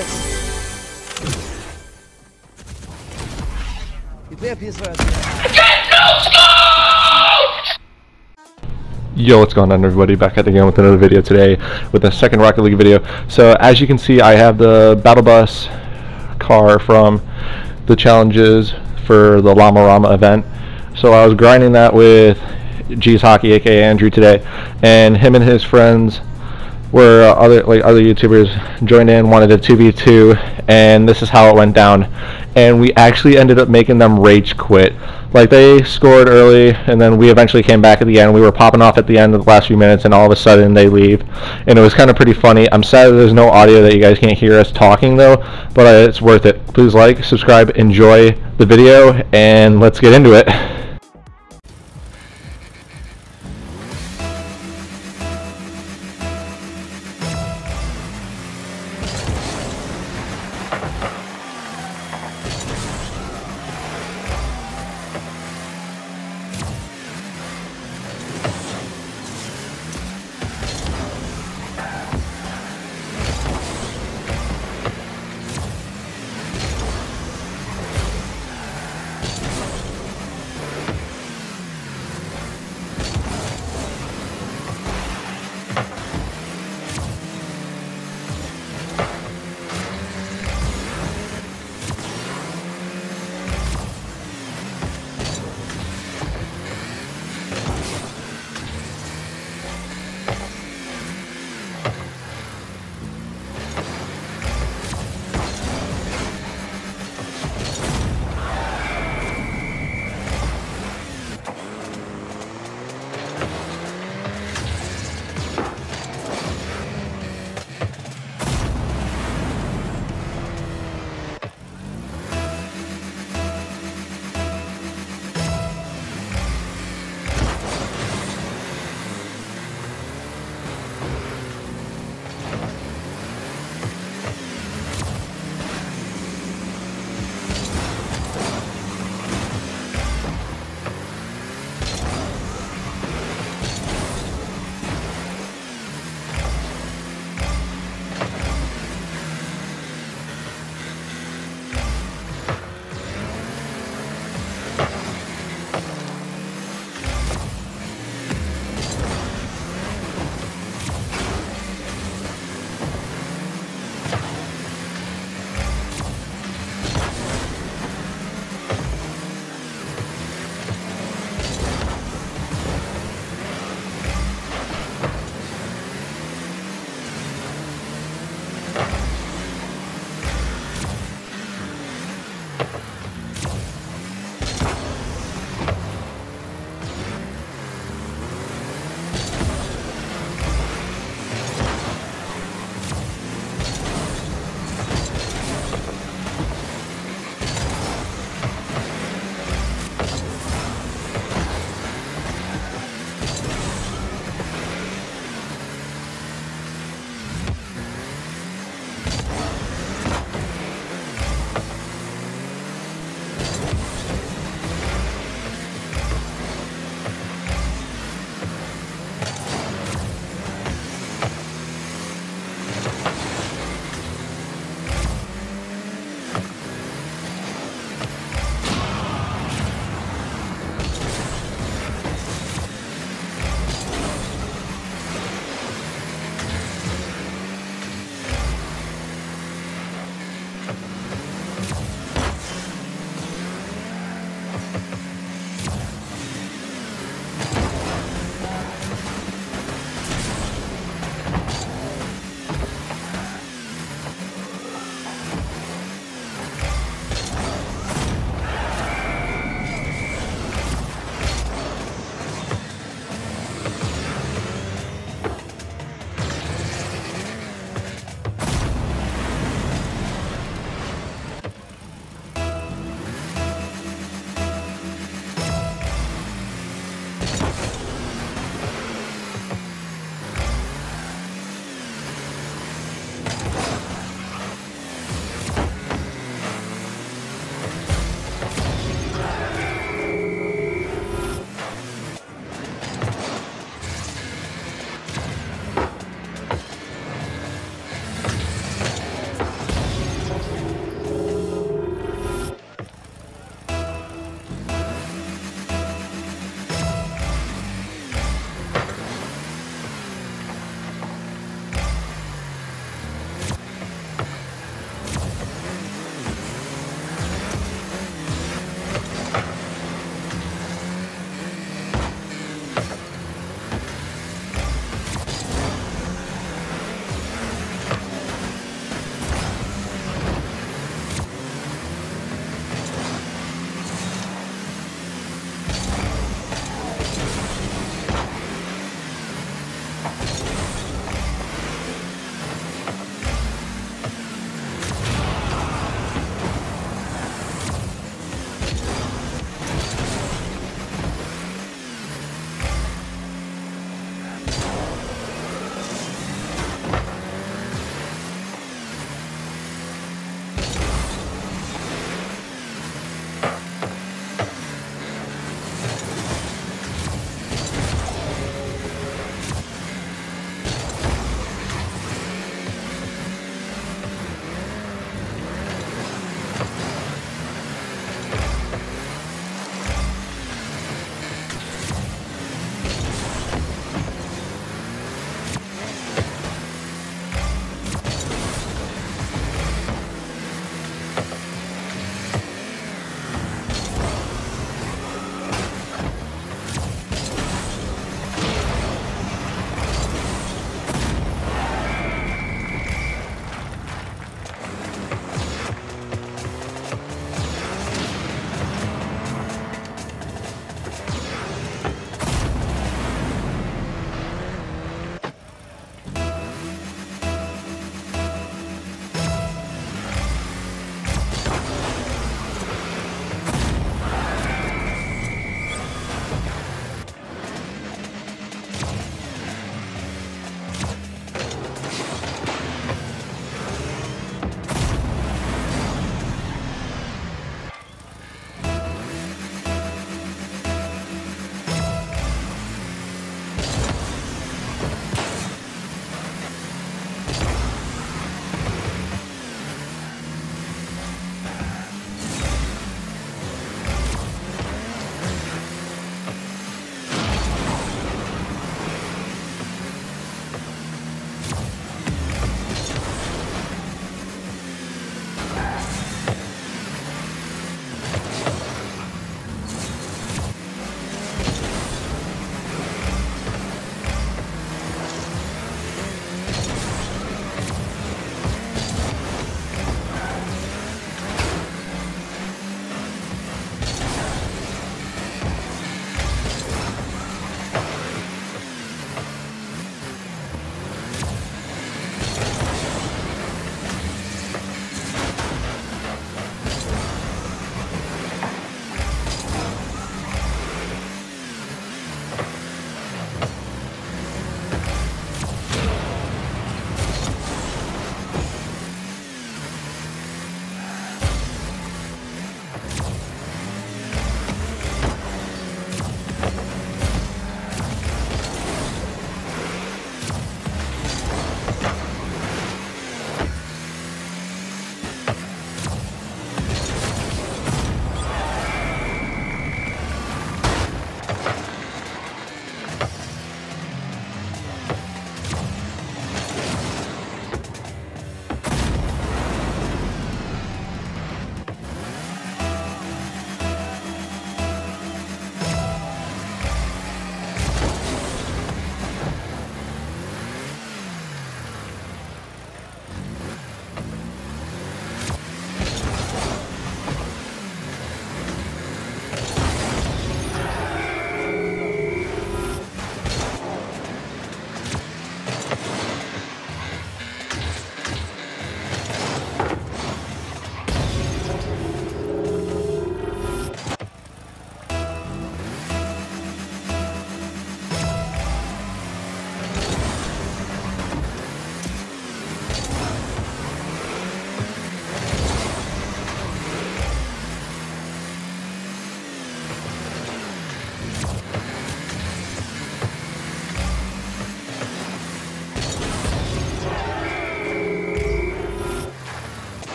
Yo, what's going on everybody, back at it again with another video today with a second Rocket League video. So as you can see, I have the Battle Bus car from the challenges for the Llama Rama event. So I was grinding that with G's Hockey, aka Andrew, today, and him and his friends were other YouTubers joined in, wanted a 2v2, and this is how it went down. And we actually ended up making them rage quit. Like, they scored early, and then we eventually came back at the end. We were popping off at the end of the last few minutes, and all of a sudden they leave. And it was kind of pretty funny. I'm sad that there's no audio, that you guys can't hear us talking though, but it's worth it. Please like, subscribe, enjoy the video, and let's get into it.